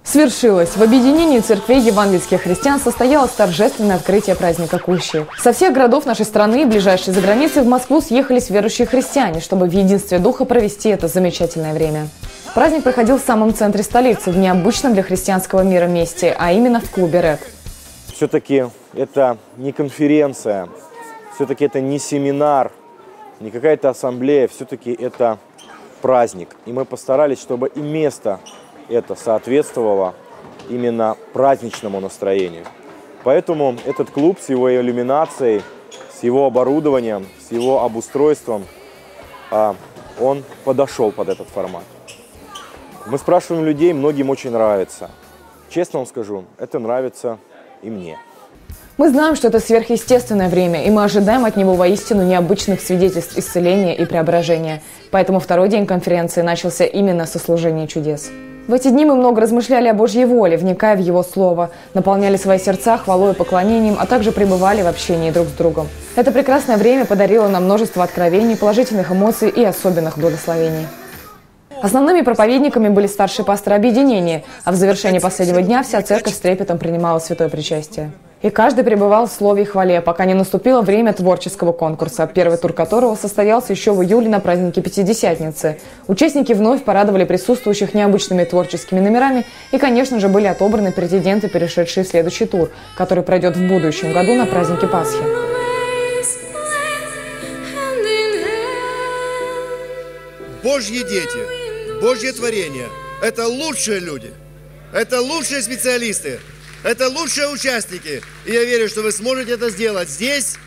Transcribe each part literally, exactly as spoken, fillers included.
Свершилось! В объединении церквей евангельских христиан состоялось торжественное открытие праздника Кущи. Со всех городов нашей страны и ближайшей за границей в Москву съехались верующие христиане, чтобы в единстве духа провести это замечательное время. Праздник проходил в самом центре столицы, в необычном для христианского мира месте, а именно в клубе «Ред». Все-таки это не конференция, все-таки это не семинар, не какая-то ассамблея, все-таки это праздник. И мы постарались, чтобы и место это соответствовало именно праздничному настроению. Поэтому этот клуб с его иллюминацией, с его оборудованием, с его обустройством, он подошел под этот формат. Мы спрашиваем людей, многим очень нравится. Честно вам скажу, это нравится и мне. Мы знаем, что это сверхъестественное время, и мы ожидаем от него воистину необычных свидетельств исцеления и преображения. Поэтому второй день конференции начался именно со служения чудес. В эти дни мы много размышляли о Божьей воле, вникая в Его Слово, наполняли свои сердца хвалой и поклонением, а также пребывали в общении друг с другом. Это прекрасное время подарило нам множество откровений, положительных эмоций и особенных благословений. Основными проповедниками были старшие пасторы объединения, а в завершении последнего дня вся церковь с трепетом принимала святое причастие. И каждый пребывал в слове и хвале, пока не наступило время творческого конкурса, первый тур которого состоялся еще в июле на празднике Пятидесятницы. Участники вновь порадовали присутствующих необычными творческими номерами и, конечно же, были отобраны претенденты, перешедшие в следующий тур, который пройдет в будущем году на празднике Пасхи. Божьи дети, Божье творение – это лучшие люди, это лучшие специалисты. Это лучшие участники, и я верю, что вы сможете это сделать здесь.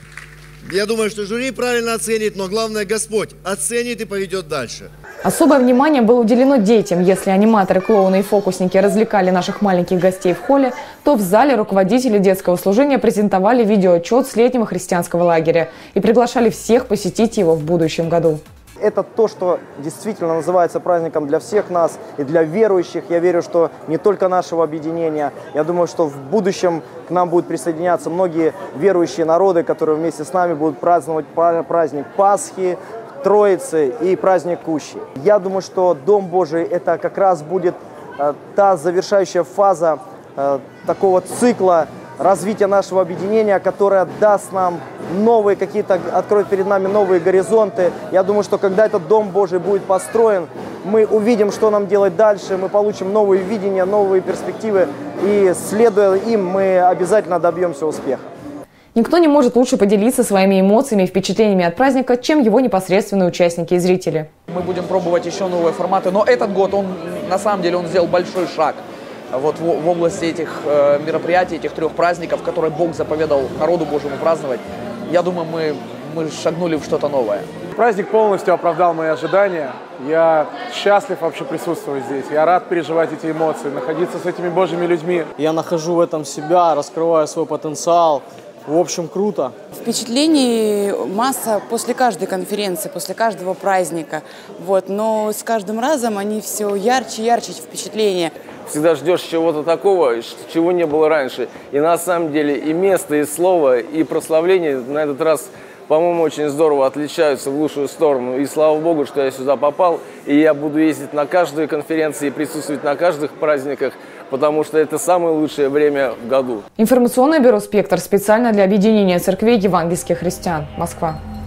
Я думаю, что жюри правильно оценит, но главное, Господь оценит и поведет дальше. Особое внимание было уделено детям. Если аниматоры, клоуны и фокусники развлекали наших маленьких гостей в холле, то в зале руководители детского служения презентовали видеоотчет с летнего христианского лагеря и приглашали всех посетить его в будущем году. Это то, что действительно называется праздником для всех нас и для верующих. Я верю, что не только нашего объединения. Я думаю, что в будущем к нам будут присоединяться многие верующие народы, которые вместе с нами будут праздновать праздник Пасхи, Троицы и праздник Кущи. Я думаю, что Дом Божий – это как раз будет э, та завершающая фаза э, такого цикла развития нашего объединения, которое даст нам новые какие-то, откроет перед нами новые горизонты. Я думаю, что когда этот Дом Божий будет построен, мы увидим, что нам делать дальше, мы получим новые видения, новые перспективы, и следуя им, мы обязательно добьемся успеха. Никто не может лучше поделиться своими эмоциями и впечатлениями от праздника, чем его непосредственные участники и зрители. Мы будем пробовать еще новые форматы, но этот год, он на самом деле, он сделал большой шаг. Вот в, в области этих э, мероприятий, этих трех праздников, которые Бог заповедал народу Божьему праздновать, я думаю, мы, мы шагнули в что-то новое. Праздник полностью оправдал мои ожидания. Я счастлив вообще присутствовать здесь. Я рад переживать эти эмоции, находиться с этими Божьими людьми. Я нахожу в этом себя, раскрываю свой потенциал. В общем, круто. Впечатлений масса после каждой конференции, после каждого праздника. Вот. Но с каждым разом они все ярче и ярче, эти впечатления. Всегда ждешь чего-то такого, чего не было раньше. И на самом деле и место, и слово, и прославление на этот раз, по-моему, очень здорово отличаются в лучшую сторону. И слава Богу, что я сюда попал. И я буду ездить на каждой конференции и присутствовать на каждых праздниках, потому что это самое лучшее время в году. Информационное бюро «Спектр» специально для объединения церквей евангельских христиан. Москва.